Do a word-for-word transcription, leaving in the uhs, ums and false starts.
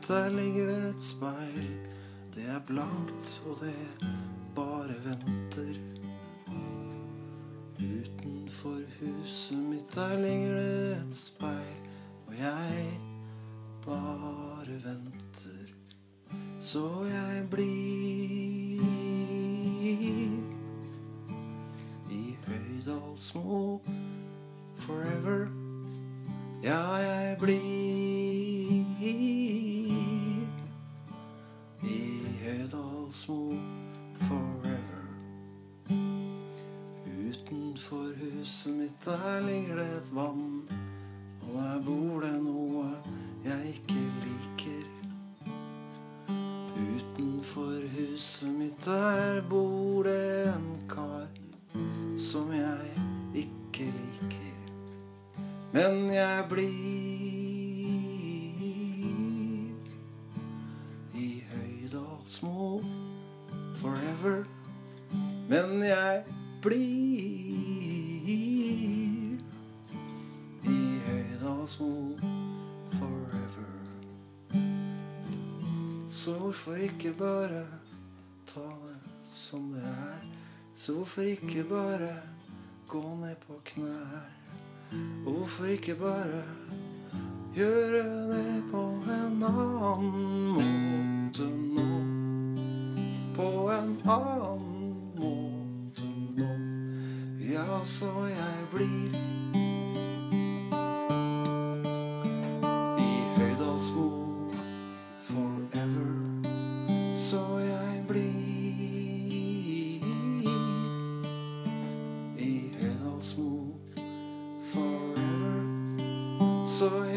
der ligger det et speil. Det er blankt, og det bare venter. Utenfor huset mitt der ligger det et speil, og jeg bare venter. Så jeg blir i Høydalsmo forever. Ja, jeg blir i Høydalsmo forever. Utenfor huset mitt der ligger det et vann, og der bor det noe jeg ikke liker. Utenfor huset mitt der bor det en kar som jeg ikke liker. Men jeg blir i Høydalsmo forever. Men jeg blir i Høydalsmo forever. Så hvorfor ikke bare ta det som det er? Så hvorfor ikke bare gå ned på knær? Og hvorfor ikke bare gjøre det på en annen måte nå? På en annen måte nå. Ja, så jeg blir i Høydalsmo forever. Så jeg blir i Høydalsmo forever. Så